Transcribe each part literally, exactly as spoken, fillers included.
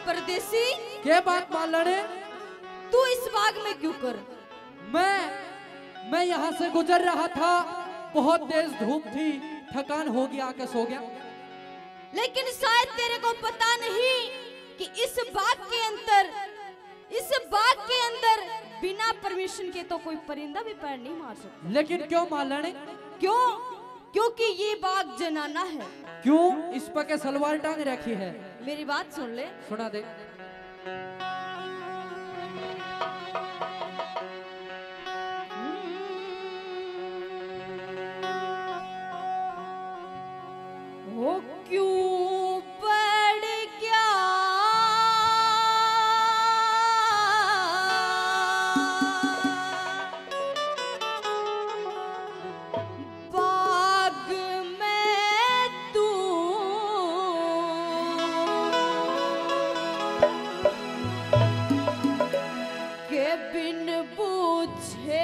परदेसी क्या बात मालने? तू इस बाग में क्यों कर? मैं मैं यहाँ से गुजर रहा था, बहुत तेज धूप थी, थकान हो गया, आके सो गया। लेकिन शायद तेरे को पता नहीं कि इस बाग के अंदर इस बाग के अंदर बिना परमिशन के तो कोई परिंदा भी पैर नहीं मार सकता। लेकिन क्यों मालने? क्यों? क्योंकि ये बाग जनाना है। क्यों? इस पर के सलवार टांग रखी है। मेरी बात सुन ले। सुना दे। वो क्यों पड़ गया बाग में तू, के बिन पूछे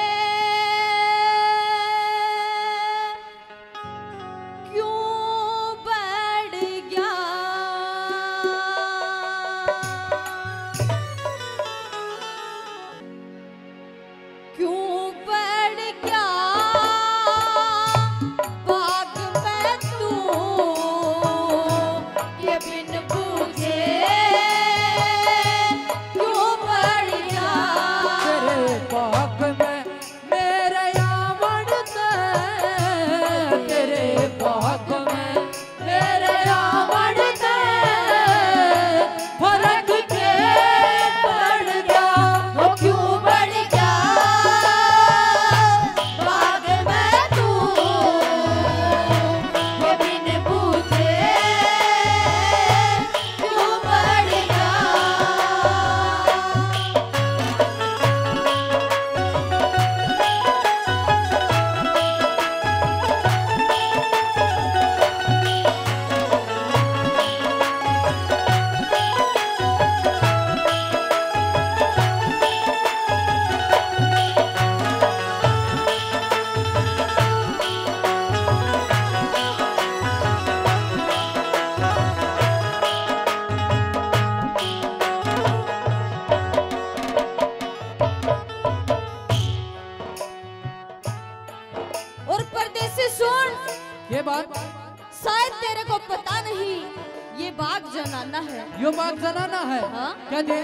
ये बात शायद तेरे को पता नहीं, ये बाग जनाना है। यो बाग जनाना है? हाँ? क्या दे?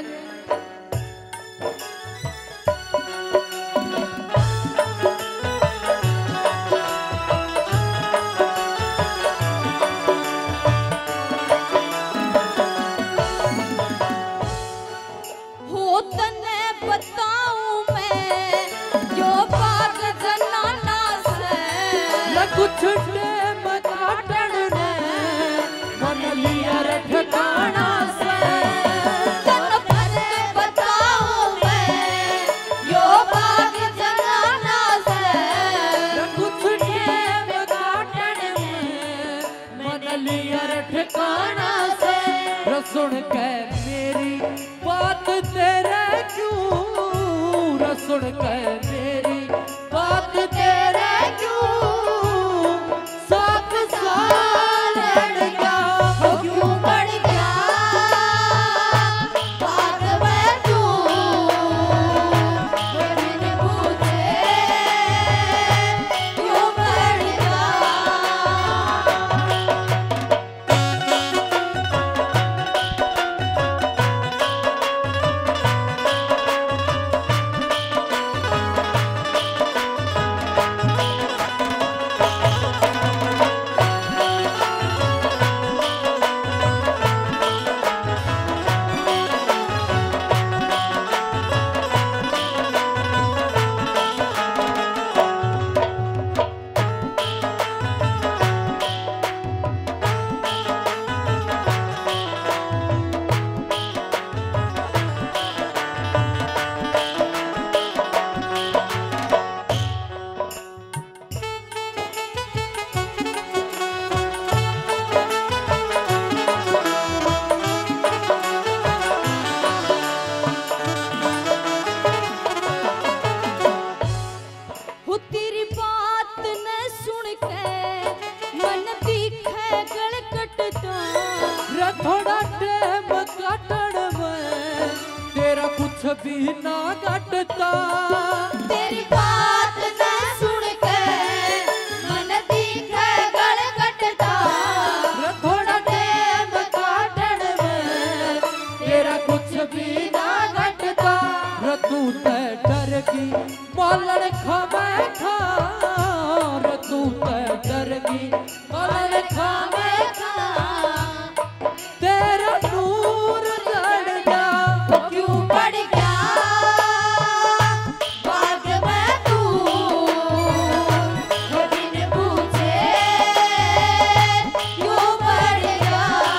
हो तने बताऊं मैं यो बाग जनाना से, कुछ टेम काटण ने मन लिया रे ठिकाना से। तन भर बताऊं मैं यो बाग जनाना से, कुछ टेम काटण ने मन लिया रे ठिकाना से। सुन के मेरी बात तेरे क्यों, सुन के मेरी बात तेरे क्यों भी ना घटता। तेरी बात न सुन के मन दिखे गल कटता। थोड़ा टेम काटन में तेरा कुछ भी ना घटता। तू ते डर की बोलन खावे खा, तू ते डर की बोलन खावे खा। तेरा नूर जड़ गया तो क्यों पड़ गया बाग में तू, वो बिन पूछे क्यों पड़ गया।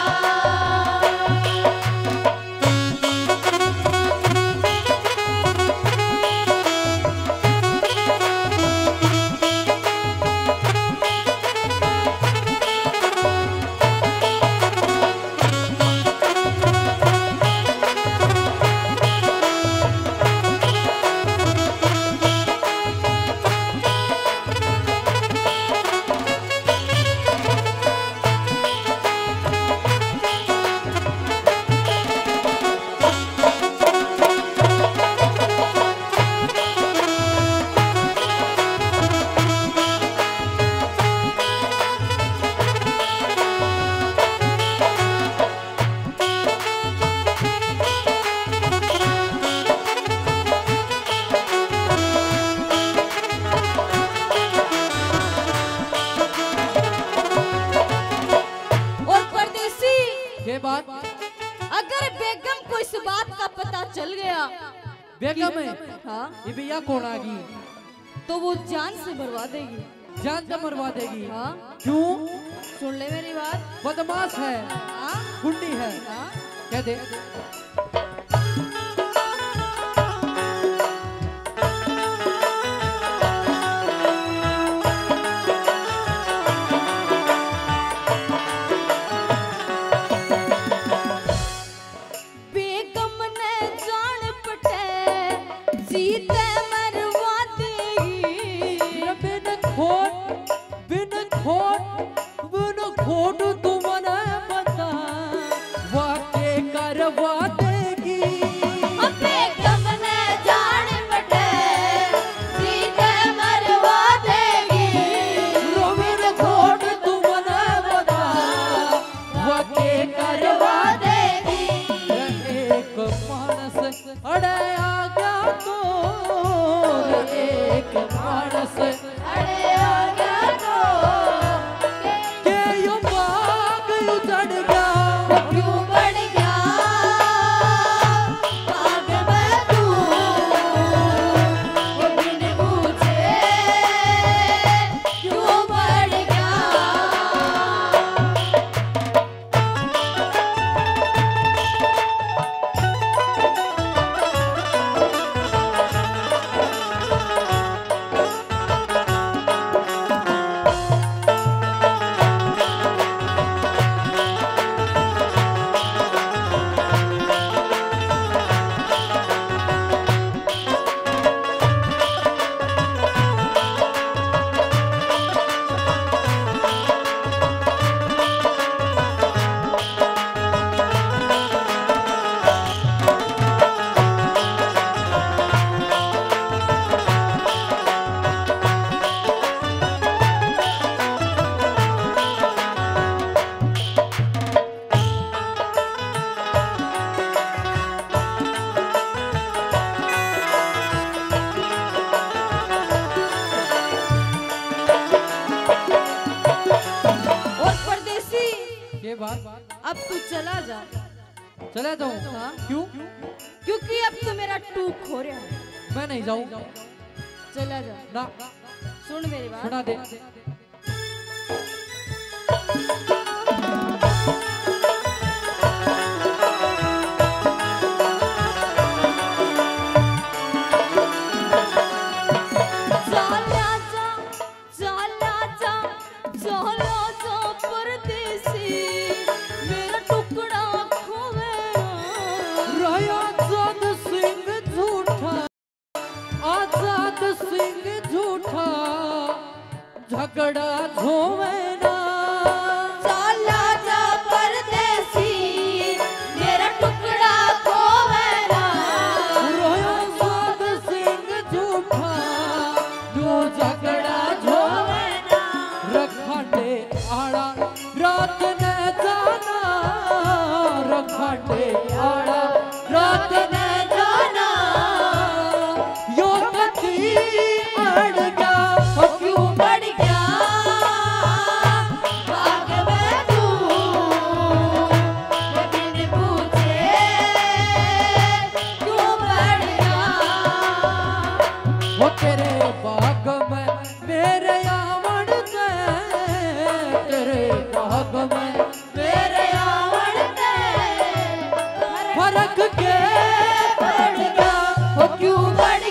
बात अगर बेगम को इस बात का पता चल गया बेगम है हाँ ये भैया कौन आ गई, तो वो जान से मरवा देगी। जान से मरवा देगी। हाँ क्यों? सुन ले मेरी बात। बदमाश है, हाँ गुंडी है। हाँ कह दे। अड़े आ गया तो एक मानस, अड़े आ गया तो के यो बाग उजड़ गया। क्यों बढ़ गया बाग में तू, वो बिन पूछे क्यों बढ़ गया। अब तू चला जा। चला जाऊं? हाँ? क्यों? क्योंकि अब तू मेरा टूक हो रहा है। मैं नहीं जाऊं। चला जा। ना सुन मेरी बात। सुना दे। झगड़ परख के पड़ गया, वो क्यों बढ़